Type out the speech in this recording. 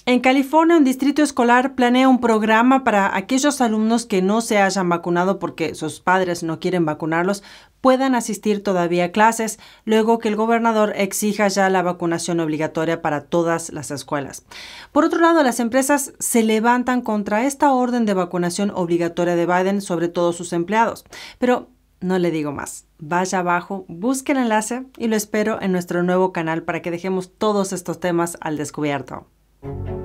En California, un distrito escolar planea un programa para aquellos alumnos que no se hayan vacunado porque sus padres no quieren vacunarlos, puedan asistir todavía a clases, luego que el gobernador exija ya la vacunación obligatoria para todas las escuelas. Por otro lado, las empresas se levantan contra esta orden de vacunación obligatoria de Biden sobre todos sus empleados. Pero no le digo más. Vaya abajo, busque el enlace y lo espero en nuestro nuevo canal para que dejemos todos estos temas al descubierto.